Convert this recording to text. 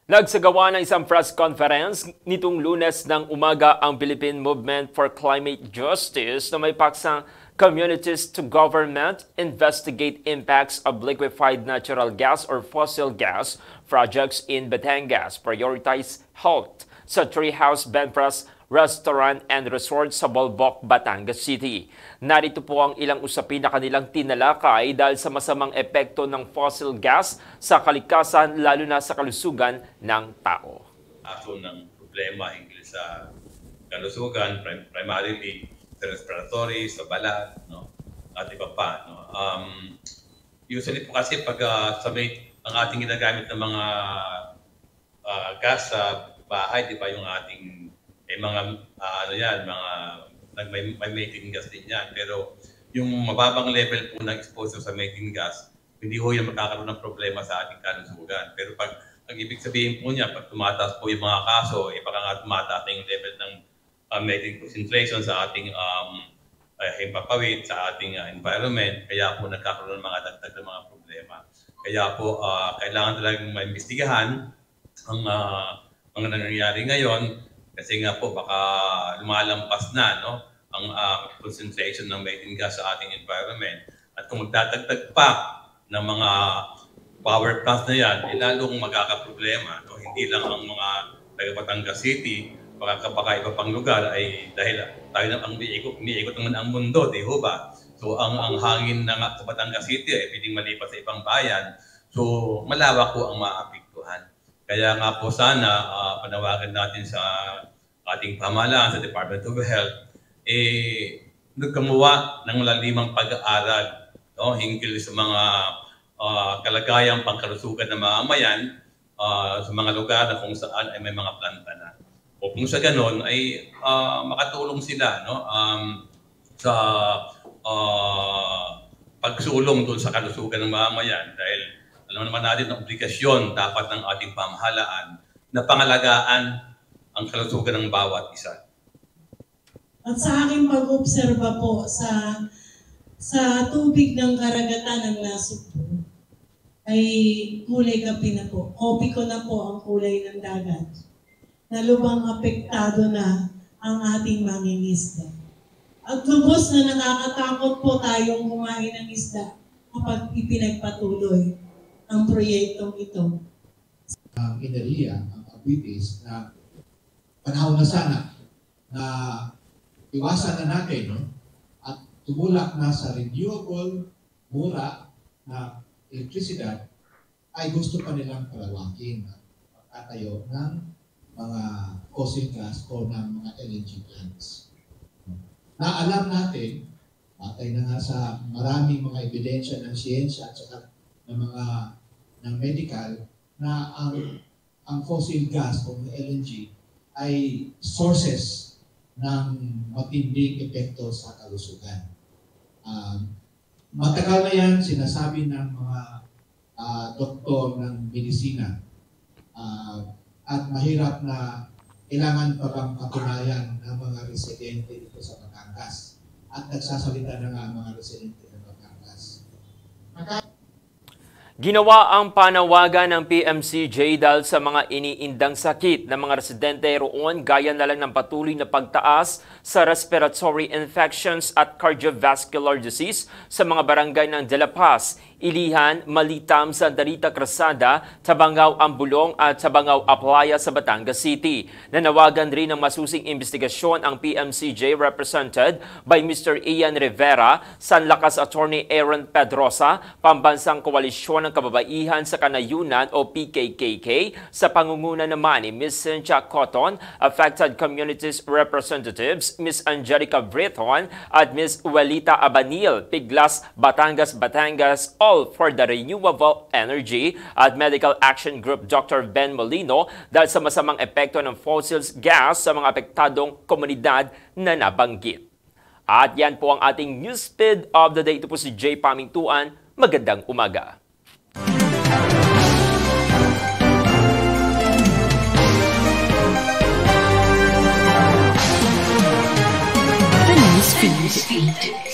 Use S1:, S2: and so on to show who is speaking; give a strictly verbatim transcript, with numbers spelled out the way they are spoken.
S1: Nagsagawa ng isang press conference nitong Lunes ng umaga ang Philippine Movement for Climate Justice na may paksang Communities to Government Investigate Impacts of Liquefied Natural Gas or Fossil Gas Projects in Batangas. Prioritize Health sa Treehouse Benpress Restaurant and Resort sa Bolbok, Batangas City. Narito po ang ilang usapin na kanilang tinalakay dahil sa masamang epekto ng fossil gas sa kalikasan lalo na sa kalusugan ng tao.
S2: Aso ng problema hinggil sa kalusugan, prim primarily sa respiratory, sa balat, no? At iba pa. No? Um, usually po kasi pag uh, sa may, ang ating ginagamit ng mga uh, gas sa bahay, di ba yung ating eh, mga uh, ano yan, mga may, may methane gas din yan. Pero yung mababang level po ng exposure sa methane gas, hindi ho yan magkakaroon ng problema sa ating kalusugan. Pero pag ang ibig sabihin po niya, pag tumataas po yung mga kaso, eh baka nga tumataas na yung level ng uh, methane concentration sa ating um, uh, himpapawid, sa ating uh, environment, kaya po nagkakaroon ng mga dagdag ng mga problema. Kaya po uh, kailangan talagang maimbestigahan ang uh, mga nangyayari ngayon. Kasi nga po baka lumalampas na no, ang uh, concentration ng methane gas sa ating environment. At kung magdadagdag pa ng mga power plants na yan, eh, lalong magkakaproblema. No? Hindi lang ang mga taga Batangas City, baka baka iba pang lugar ay dahil tayo na ang umiikot, umiikot naman ang mundo, di ho ba? So ang, ang hangin na nga sa Batangas City ay pwedeng malipas sa ibang bayan. So malawak po ang maapektuhan. Kaya nga po sana uh, panawagan natin sa ating pamahalaan, sa Department of Health, eh, nagkamuwa ng malalimang pag-aaral no, hinggil sa mga uh, kalagayang pangkalusugan ng mamamayan uh, sa mga lugar na kung saan ay may mga planta na. O kung sa ganon ay uh, makatulong sila no, um, sa uh, pagsulong doon sa kalusugan ng mamamayan dahil alam naman natin ang obligasyon dapat ng ating pamahalaan na pangalagaan ang kalusugan ng bawat isa.
S3: At sa aking pag-obserba po sa sa tubig ng karagatan ng Nasugbu ay kulay kape na po. Kopi ko na po ang kulay ng dagat na lubang apektado na ang ating mangingisda. At lubos na nakakatakot po tayong kumain ng isda kapag ipinagpatuloy ang proyektong ito.
S4: Ang inaliya, ang abitis na panahon na sana na iwasan na natin no? At tumulak na sa renewable, mura na elektrisidad ay gusto pa nilang palawakin at pagkatayo ng mga fossil gas o ng mga L N G plants. Na alam natin, patay na nga sa maraming mga ebidensya ng siyensya at saka ng mga ng medical na ang ang fossil gas o L N G ay sources ng matinding epekto sa kalusugan. Um, matagal na yan sinasabi ng mga uh, doktor ng medisina uh, at mahirap na kailangan pa bang patunayan ng mga residente dito sa Batangas at nagsasalita na nga ang mga residente ng Batangas. Maka
S1: Ginawa ang panawagan ng P M C J dahil sa mga iniindang sakit ng mga residente roon gaya na lang ng patuloy na pagtaas sa respiratory infections at cardiovascular disease sa mga barangay ng De La Paz, Ilihan, Malitam, Santa Rita, Crasada, Tabangaw, Ambulong at Tabangaw, Aplaya sa Batangas City. Nanawagan rin ng masusing investigasyon ang P M C J represented by Mister Ian Rivera, Sanlakas Attorney Aaron Pedrosa, Pambansang Koalisyon ng Kababaihan sa Kanayunan o P K K K, sa pangunguna naman ni Miz Cynthia Cotton, Affected Communities Representatives, Miz Angelica Breton at Miz Welita Abanil, Piglas, Batangas, Batangas, All for the Renewable Energy at Medical Action Group Doctor Ben Molino dahil sa masamang epekto ng fossil gas sa mga apektadong komunidad na nabanggit. At yan po ang ating news feed of the day. Ito po si Jay Pamintuan. Magandang umaga.
S5: The news feed.